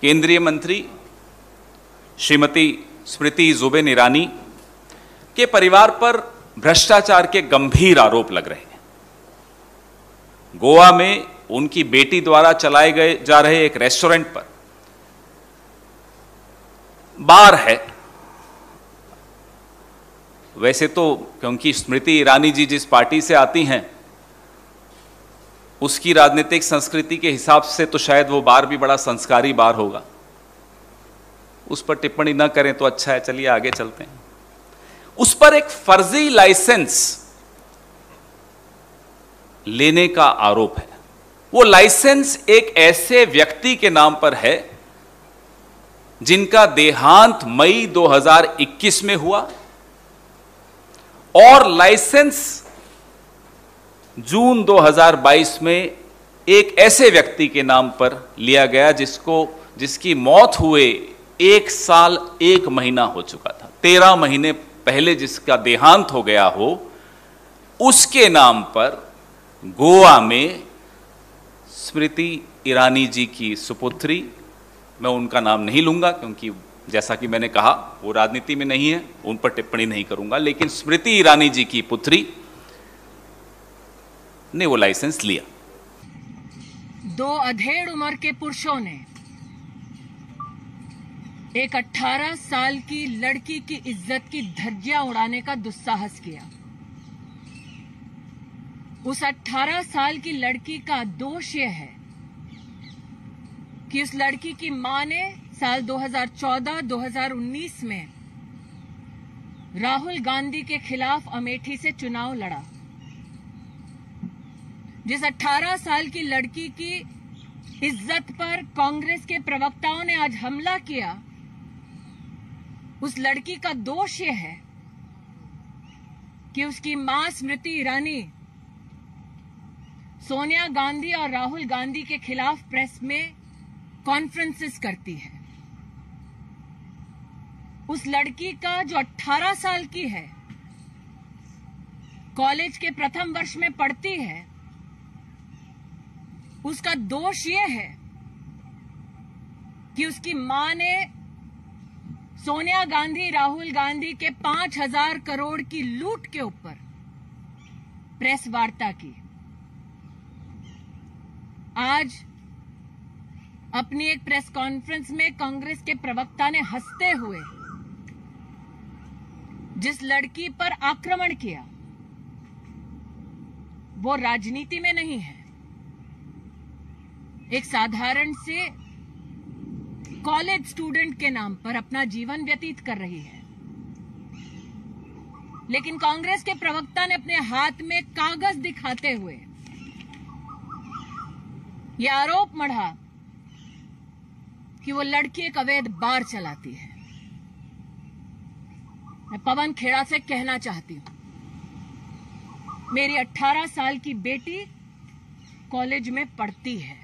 केंद्रीय मंत्री श्रीमती स्मृति जुबिन ईरानी के परिवार पर भ्रष्टाचार के गंभीर आरोप लग रहे हैं। गोवा में उनकी बेटी द्वारा चलाए जा रहे एक रेस्टोरेंट पर बार है। वैसे तो क्योंकि स्मृति ईरानी जी जिस पार्टी से आती हैं उसकी राजनीतिक संस्कृति के हिसाब से तो शायद वो बार भी बड़ा संस्कारी बार होगा। उस पर टिप्पणी न करें तो अच्छा है। चलिए आगे चलते हैं। उस पर एक फर्जी लाइसेंस लेने का आरोप है। वो लाइसेंस एक ऐसे व्यक्ति के नाम पर है जिनका देहांत मई 2021 में हुआ और लाइसेंस जून 2022 में एक ऐसे व्यक्ति के नाम पर लिया गया जिसकी मौत हुए 1 साल 1 महीना हो चुका था। 13 महीने पहले जिसका देहांत हो गया हो उसके नाम पर गोवा में स्मृति ईरानी जी की सुपुत्री, मैं उनका नाम नहीं लूंगा क्योंकि जैसा कि मैंने कहा वो राजनीति में नहीं है, उन पर टिप्पणी नहीं करूंगा, लेकिन स्मृति ईरानी जी की पुत्री ने वो लाइसेंस लिया। 2 अधेड़ उम्र के पुरुषों ने एक 18 साल की लड़की की इज्जत की धज्जियां उड़ाने का दुस्साहस किया। उस 18 साल की लड़की का दोष यह है कि उस लड़की की मां ने साल 2014-2019 में राहुल गांधी के खिलाफ अमेठी से चुनाव लड़ा। जिस 18 साल की लड़की की इज्जत पर कांग्रेस के प्रवक्ताओं ने आज हमला किया, उस लड़की का दोष यह है कि उसकी मां स्मृति ईरानी सोनिया गांधी और राहुल गांधी के खिलाफ प्रेस में कॉन्फ्रेंसेस करती है। उस लड़की का जो 18 साल की है, कॉलेज के प्रथम वर्ष में पढ़ती है, उसका दोष यह है कि उसकी मां ने सोनिया गांधी राहुल गांधी के 5,000 करोड़ की लूट के ऊपर प्रेस वार्ता की। आज अपनी एक प्रेस कॉन्फ्रेंस में कांग्रेस के प्रवक्ता ने हंसते हुए जिस लड़की पर आक्रमण किया वो राजनीति में नहीं है, एक साधारण से कॉलेज स्टूडेंट के नाम पर अपना जीवन व्यतीत कर रही है। लेकिन कांग्रेस के प्रवक्ता ने अपने हाथ में कागज दिखाते हुए यह आरोप मढ़ा कि वो लड़की एक अवैध बार चलाती है। मैं पवन खेड़ा से कहना चाहती हूं, मेरी 18 साल की बेटी कॉलेज में पढ़ती है।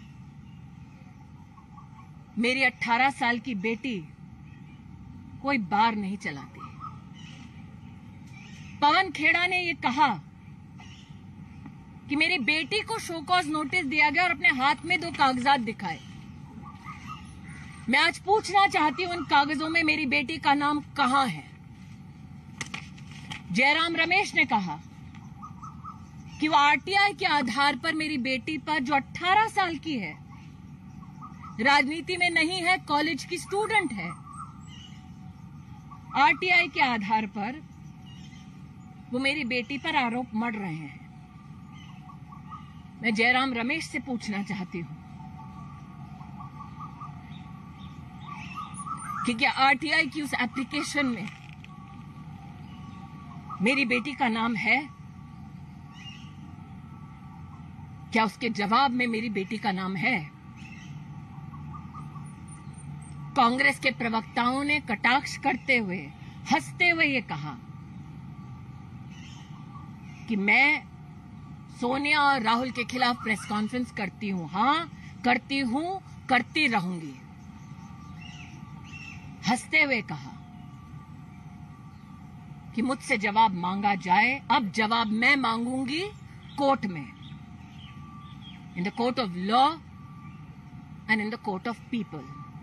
मेरी 18 साल की बेटी कोई बार नहीं चलाती। पवन खेड़ा ने यह कहा कि मेरी बेटी को शो कॉज नोटिस दिया गया और अपने हाथ में 2 कागजात दिखाए। मैं आज पूछना चाहती हूं उन कागजों में मेरी बेटी का नाम कहां है। जयराम रमेश ने कहा कि वो आरटीआई के आधार पर मेरी बेटी पर, जो 18 साल की है, राजनीति में नहीं है, कॉलेज की स्टूडेंट है, आरटीआई के आधार पर वो मेरी बेटी पर आरोप मढ़ रहे हैं। मैं जयराम रमेश से पूछना चाहती हूं कि क्या आरटीआई की उस एप्लीकेशन में मेरी बेटी का नाम है? क्या उसके जवाब में मेरी बेटी का नाम है? कांग्रेस के प्रवक्ताओं ने कटाक्ष करते हुए, हंसते हुए ये कहा कि मैं सोनिया और राहुल के खिलाफ प्रेस कॉन्फ्रेंस करती हूं। हां, करती हूं, करती रहूंगी। हंसते हुए कहा कि मुझसे जवाब मांगा जाए। अब जवाब मैं मांगूंगी कोर्ट में, in the court of law and in the court of people.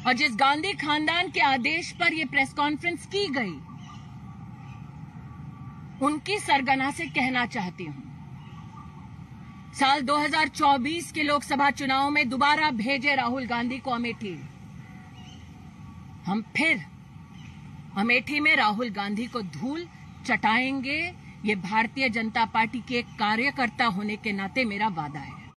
और जिस गांधी खानदान के आदेश पर यह प्रेस कॉन्फ्रेंस की गई, उनकी सरगना से कहना चाहती हूं, साल 2024 के लोकसभा चुनाव में दोबारा भेजे राहुल गांधी को अमेठी। हम फिर अमेठी में राहुल गांधी को धूल चटाएंगे। ये भारतीय जनता पार्टी के एक कार्यकर्ता होने के नाते मेरा वादा है।